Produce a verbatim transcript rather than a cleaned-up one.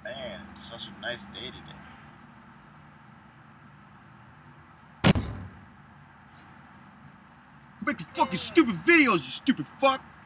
Man, it's such a nice day today. Quit making fucking stupid videos, you stupid fuck!